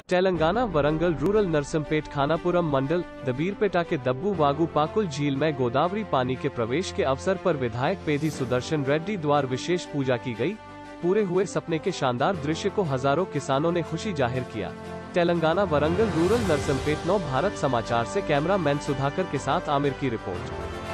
Telangana Warangal rural Narsampet Khanapuram mandal Dabirpeta के दब्बू वागू पाकुल झील में गोदावरी पानी के प्रवेश के अवसर पर विधायक पेधी सुदर्शन रेड्डी द्वारा विशेष पूजा की गई। पूरे हुए सपने के शानदार दृश्य को हजारों किसानों ने खुशी जाहिर किया। तेलंगाना वरंगल रूरल नरसंपेट 9 भारत समाचार से कैमरा मैन सुधाकर के साथ आमिर की रिपोर्ट।